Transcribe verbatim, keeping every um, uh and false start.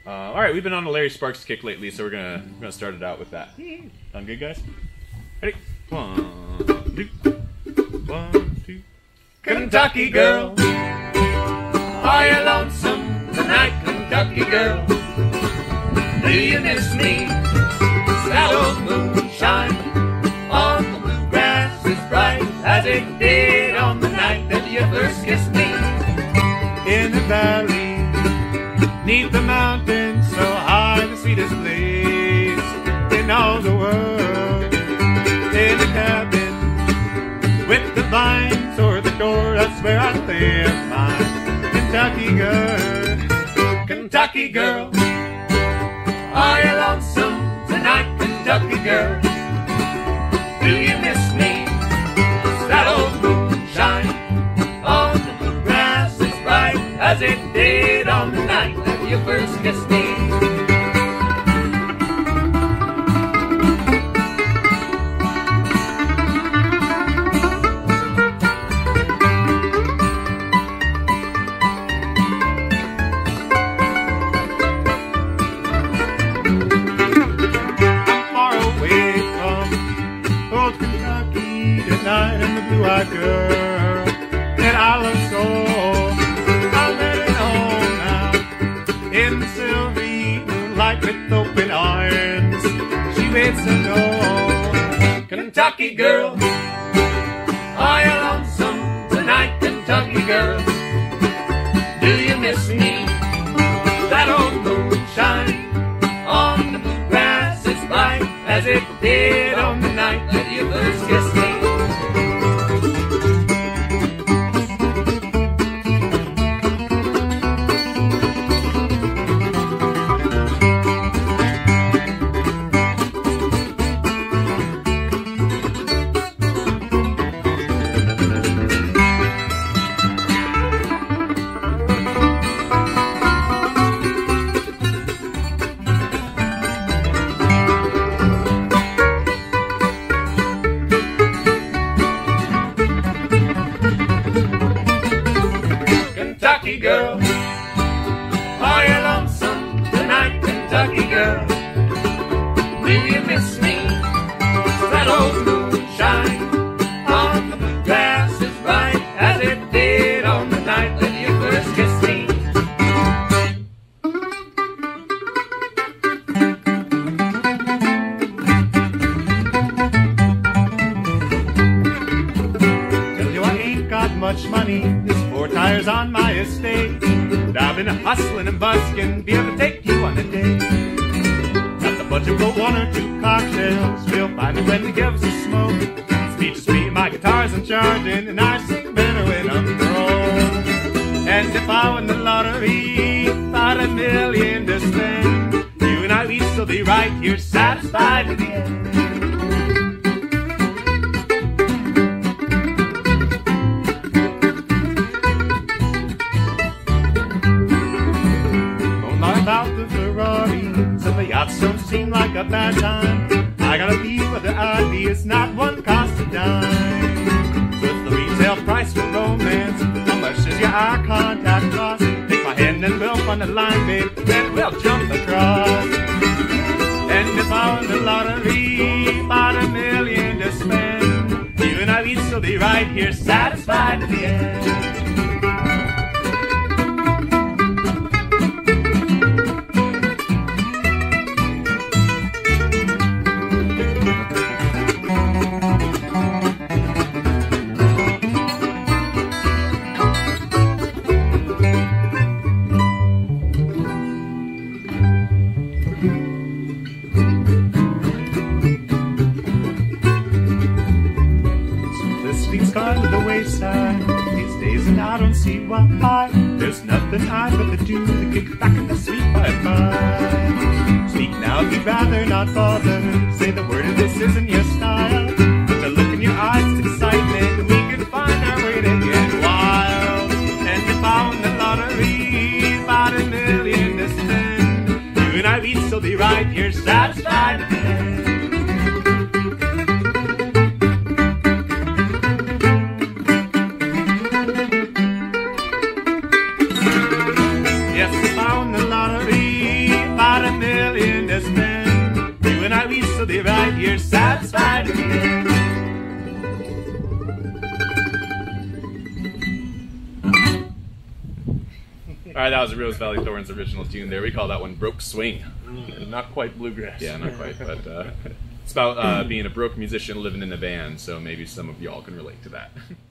Uh, all right, we've been on a Larry Sparks kick lately, so we're gonna we're gonna start it out with that. Sound good, guys? Ready? One, two, one, two. Kentucky girl, are you lonesome tonight, Kentucky girl? Do you miss me? It's that old moonshine on the bluegrass as bright as it did on the night that you first kissed me. In the valley, neath the mountain, so high, the sweetest place in all the world. In a cabin with the vines or the door, that's where I live, my Kentucky girl. Kentucky girl, are you lonesome tonight, Kentucky girl? Do you miss me? It's that old moonshine on the bluegrass as bright as it did on the night that you first kissed me. And the blue-eyed girl that I love so, I'm headed home now in the silvery moonlight with open arms. She waits to know. Kentucky girl, are you lonesome tonight, Kentucky girl? Do you miss me? That old moonshine on the bluegrass as bright as it did on the night that you first kissed me. Kentucky girl, are you lonesome tonight, Kentucky girl? Do you miss me? That old moonshine on the bluegrass as bright as it did on the night that you first kissed me. Tell you I ain't got much money, there's four tires on my estate, but I've been hustling and busking, be able to take you on a date. Got the budget for one or two cocktails, we'll find it when we give us a smoke. Speech is sweet, my guitar's in charging, and I sing better when I'm grown. And if I win the lottery, about a million to spend, you and I, we still be right here, satisfied with the end. About the Ferraris and the yachts don't seem like a bad time. I gotta be whether I be, it's not one cost a dime. So it's the retail price for romance. How much does your eye contact cost? Take my hand and we'll find the line, babe, then we'll jump across. And if I won the lottery, about a million to spend, you and I, we'd still be right here, satisfied to the end. Gone to the wayside these days, and I don't see why. There's nothing I'd rather do than kick back in the sweet bye-bye. Speak now if you'd rather not bother. Say the word if this isn't your style. With the look in your eyes, it's excitement. We can find our way to get wild. And if I won the lottery, about a million to spend, you and I, we'd still be right here, satisfied to the end. Yes, I found the lottery, All right, that was a Rose Valley Thorns original tune there. We call that one Broke Swing. Mm, not quite bluegrass. Yeah, not quite, but uh, it's about uh, being a broke musician living in a van, so maybe some of y'all can relate to that.